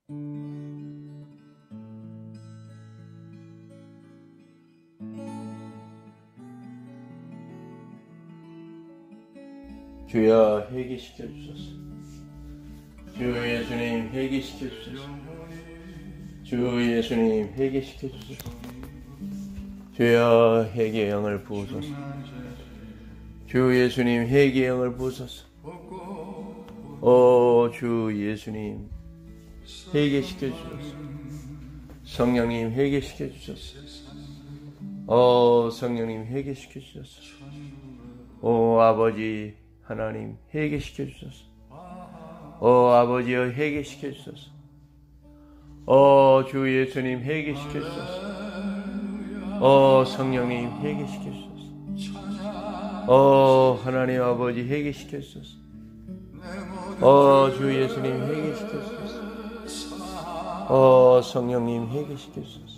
주여 회개시켜 주소서. 주 예수님 회개시켜 주소서. 주 예수님 회개시켜 주소서. 주여 회개의 영을 부으소서. 주 예수님 회개의 영을 부으소서. 오 주 예수님 회개시켜 주소서. 성령님 회개시켜 주소서. 오 성령님 회개시켜 주소서. 오 아버지 하나님 회개시켜 주소서. 오 아버지여 회개시켜 주소서. 오 주 예수님 회개시켜 주소서. 오 성령님 회개시켜 주소서. 오 하나님 아버지 회개시켜 주소서. 오 주 예수님 회개시켜 주소서. 오 성령님 회개시켜 주소서.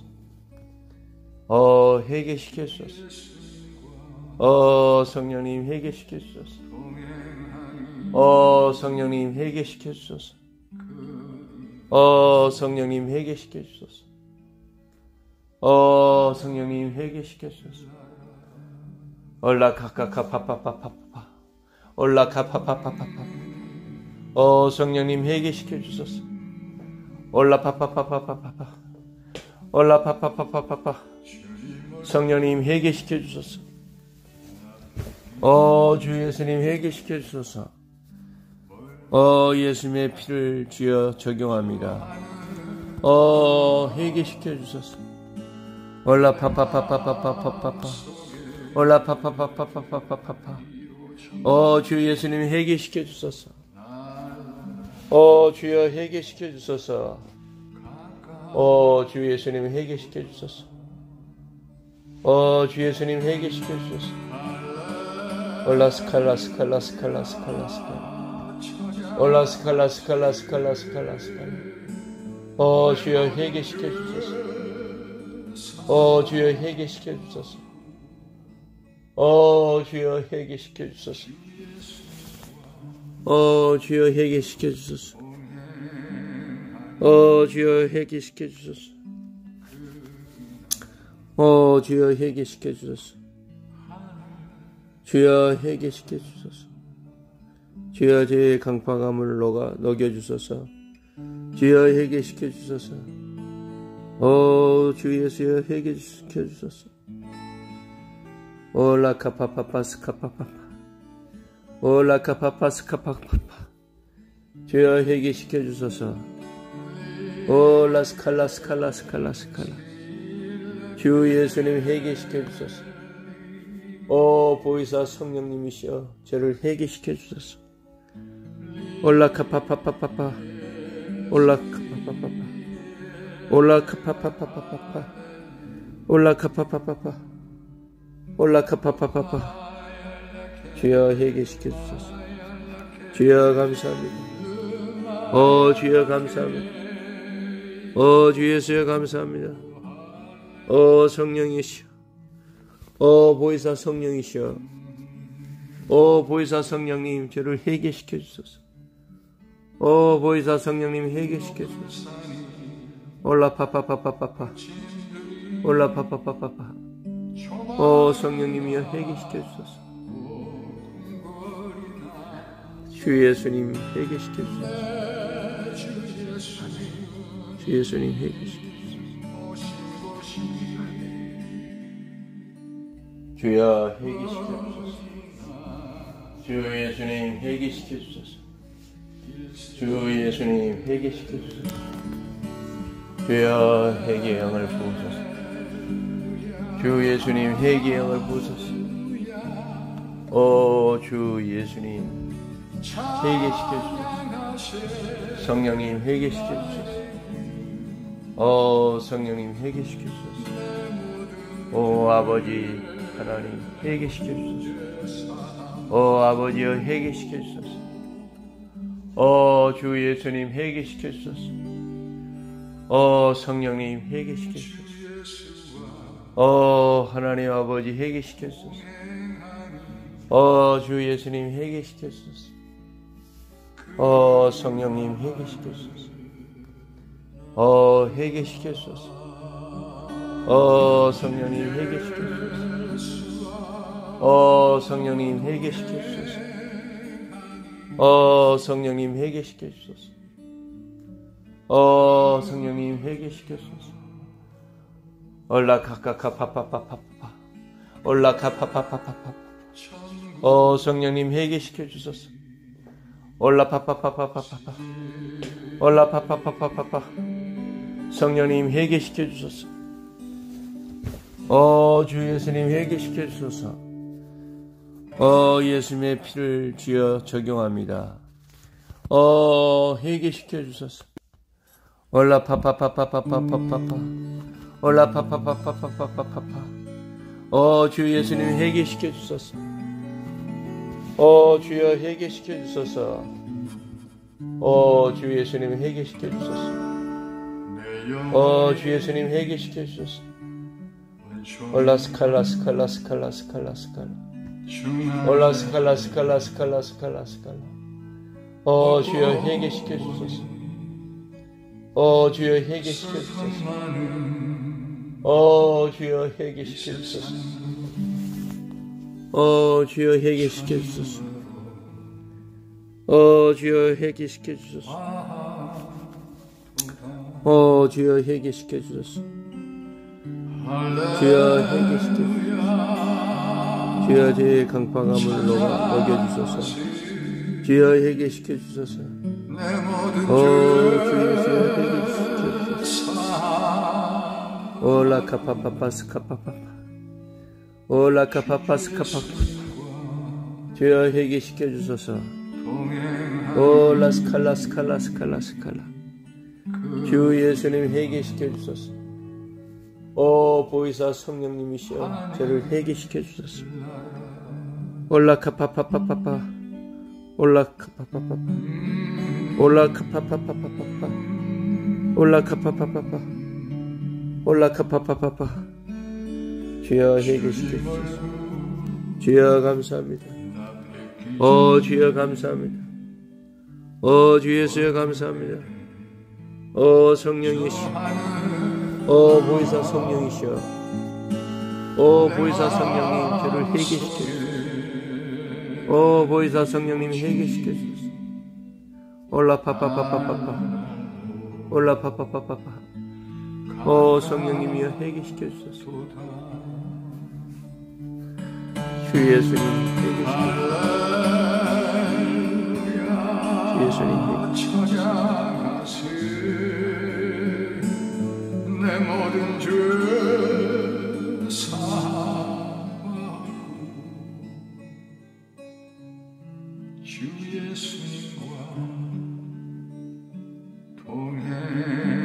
오 회개시켜 주소서. 오 성령님 회개시켜 주소서. 오 성령님 회개시켜 주소서. 오 성령님 회개시켜 주소서. 오 성령님 회개시켜 주소서. 올라카카카파파파파파 올라카파파파파파 오 성령님 회개시켜 주소서. 올라파파파파파파 올라파파파파파파 성령님 회개시켜 주소서. 오 주 예수님 회개시켜 주소서. 오 예수님의 피를 주여 적용합니다. 오 회개시켜 주소서. 올라파파파파파파파파 올라파파파파파파파파 오 주 예수님 회개시켜 주소서. 오 주여 회개시켜 주소서. 오 주 예수님 회개시켜 주소서. 오 주 예수님 회개시켜 주소서. 올라스칼라스칼라스칼라스칼라스칼라스칼라 올라스칼라스칼라스칼라스칼라스칼라 오 주여 회개시켜 주소서. 오 주여 회개시켜 주소서. 오 주여 회개시켜 주소서. 오 주여 회개시켜 주소서. 오 주여 회개시켜 주소서. 오 주여 회개시켜 주소서. 주여 회개시켜 주소서. 주여 제 강팍함을 녹여주소서. 주여 회개시켜 주소서. 오 주 예수여 회개시켜 주소서. 올라카파파파스카파파파 올라카파파스카파파파 주여 회개시켜 주소서. 올라스칼라스칼라스칼라스칼라 주 예수님 회개시켜 주소서. 오 보이사 성령님이시여 저를 회개시켜 주소서. 올라카파파파파파 올라카파파파파 올라카파파파파파 올라카파파파파 올라카파파파파 주여 회개시켜 주소서. 주여 감사합니다. 오 주여 감사합니다. 오 주 예수여 감사합니다. 오 성령이시여. 오 보이사 성령이시여. 오 보이사 성령님 저를 회개시켜 주소서. 오 보이사 성령님 회개시켜 주소서. 올라파파파파파파 올라파파파파파 오 성령님이여 회개시켜 주소서. 주 예수님 회개시켜 주소서. 주 예수님 회개시켜 주소서. 주여 회개시켜 주소서. 주 예수님 회개시켜 주소서. 주 예수님 회개시켜 주소서. 주여 회개의 영을 부으소서. 주 예수님 회개의 영을 부으소서. 오 주 예수님 회개시켜 주소서. 성령님 회개시켜 주소서. 오 성령님 회개시켜 주소서. 오 아버지 하나님 회개시켜 주소서. 오 아버지여 회개시켜 주소서. 오 주 예수님 회개시켜 주소서. 오 성령님 회개시켜 주소서. 오 하나님 아버지 회개시켜 주소서. 오 주 예수님 회개시켜 주소서. 오 성령님 회개시켜 주소서. 회개시켰소서. 성령님 회개시켰소서. 성령님 회개시켰소서. 성령님 회개시켰소서. 성령님 회개시켰소서. 올라카카카파파파파파 올라카파파파파파 성령님 회개시켜주소서. 올라파파파파파파 올라파파파파파파 성령님 회개시켜주소서. 주 예수님 회개시켜주소서. 예수님의 피를 주여 적용합니다. 회개시켜주소서. 올라파파파파파파파파 올라파파파파파파파파 주 예수님 회개시켜주소서. 주여 회개시켜주소서. 주 예수님 회개시켜주소서. 주 예수님 회개시켜주소서. 올라스칼라스칼라스칼라스칼라스칼라 올라스칼라스칼라스칼라스칼라스칼라 주여 회개시켜주소서. 주여 회개시켜주소서. 주여 회개시켜주소서. 주여 회개시켜주소서. 주여 회개시켜주소서. 주여 회개시켜주소서. 주여 회개시켜주소서. 주여 제 강팍함을 녹여주소서. 주여 회개시켜주소서. 주 예수여 회개시켜주소서. 올라카파파파스카파파파 올라카파파스카파파 주여 회개시켜주소서. 올라스칼라스칼라스칼라스칼라 주 예수님 회개시켜주소서. 보이사 성령님이시여 저를 회개시켜주소서. 올라카파파파파파 올라카파파파파 올라카파파파파파 올라카파파파파 올라카파파파파 주여 회개시켜주소서. 주여 감사합니다. 주여 감사합니다. 주 예수여 감사합니다. 성령이시여 보이사 성령이시여 보이사 성령님 저를 회개시켜주소서. 보이사 성령님 회개시켜주소서. 올라파파파파파파 올라파파파파파 성령님이여 회개시켜주소서. 주 예수님 회개시켜주소서. 주 예수님 회개시켜주소서. 내 모든 죄 사하고 주 예수님과 동행